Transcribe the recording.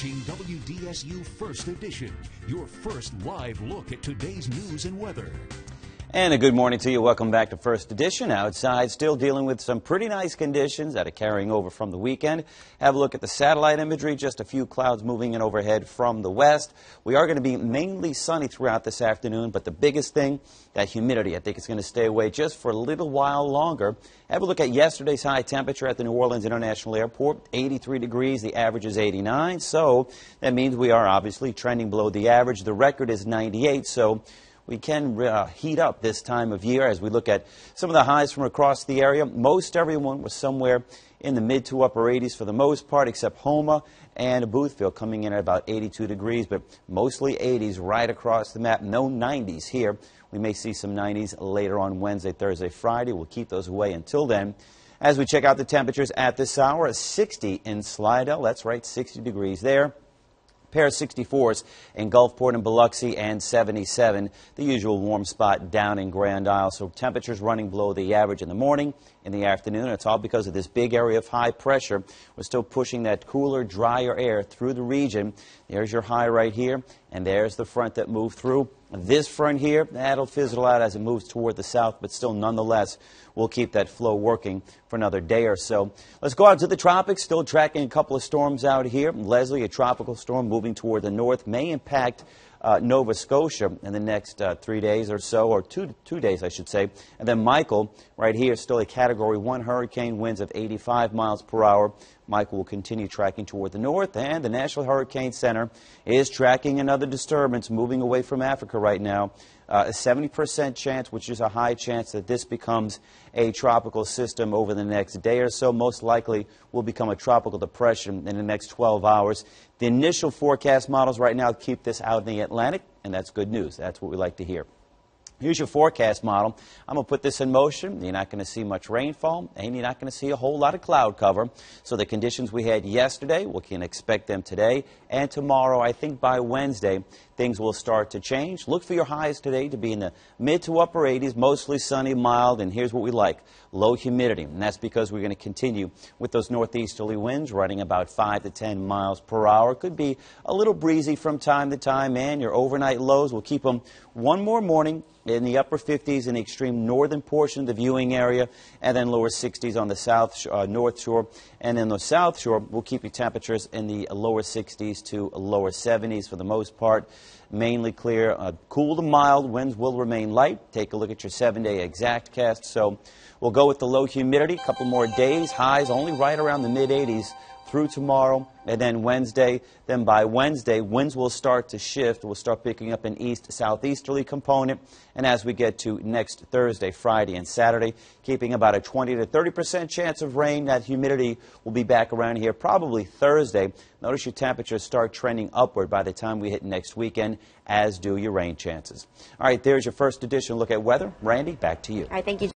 watching WDSU First Edition, your first live look at today's news and weather. And a good morning to you. Welcome back to First Edition. Outside, still dealing with some pretty nice conditions that are carrying over from the weekend. Have a look at the satellite imagery. Just a few clouds moving in overhead from the west. We are going to be mainly sunny throughout this afternoon, but the biggest thing, that humidity. I think it's going to stay away just for a little while longer. Have a look at yesterday's high temperature at the New Orleans International Airport, 83 degrees. The average is 89, so that means we are obviously trending below the average. The record is 98, so we can heat up this time of year as we look at some of the highs from across the area. Most everyone was somewhere in the mid to upper 80s for the most part, except Houma and Boothville coming in at about 82 degrees, but mostly 80s right across the map. No 90s here. We may see some 90s later on Wednesday, Thursday, Friday. We'll keep those away until then. As we check out the temperatures at this hour, a 60 in Slidell. That's right, 60 degrees there. Pair of 64s in Gulfport and Biloxi, and 77, the usual warm spot down in Grand Isle. So temperatures running below the average in the morning, in the afternoon. It's all because of this big area of high pressure. We're still pushing that cooler, drier air through the region. There's your high right here, and there's the front that moved through. This front here, that'll fizzle out as it moves toward the south, but still nonetheless, we'll keep that flow working for another day or so. Let's go out to the tropics, still tracking a couple of storms out here. Leslie, a tropical storm moving toward the north, may impact Nova Scotia in the next 3 days or so, or two days, I should say. And then Michael, right here, still a Category 1 hurricane, winds of 85 miles per hour. Michael will continue tracking toward the north, and the National Hurricane Center is tracking another disturbance moving away from Africa right now. A 70% chance, which is a high chance that this becomes a tropical system over the next day or so. Most likely will become a tropical depression in the next 12 hours. The initial forecast models right now keep this out in the Atlantic, and that's good news. That's what we like to hear. Here's your forecast model. I'm going to put this in motion. You're not going to see much rainfall, and you're not going to see a whole lot of cloud cover. So the conditions we had yesterday, we can expect them today and tomorrow. I think by Wednesday, things will start to change. Look for your highs today to be in the mid to upper 80s, mostly sunny, mild, and here's what we like, low humidity. And that's because we're going to continue with those northeasterly winds running about 5 to 10 miles per hour. Could be a little breezy from time to time, and your overnight lows will keep them one more morning in the upper 50s in the extreme northern portion of the viewing area, and then lower 60s on the south north shore. And in the south shore, we'll keep your temperatures in the lower 60s to lower 70s for the most part. Mainly clear, cool to mild. Winds will remain light. Take a look at your 7-day exact cast. So we'll go with the low humidity. A couple more days. Highs only right around the mid-80s through tomorrow, and then Wednesday. Then by Wednesday, winds will start to shift. We'll start picking up an east-southeasterly component. And as we get to next Thursday, Friday, and Saturday, keeping about a 20 to 30% chance of rain. That humidity will be back around here probably Thursday. Notice your temperatures start trending upward by the time we hit next weekend, as do your rain chances. All right, there's your First Edition look at weather. Randy, back to you. All right, thank you.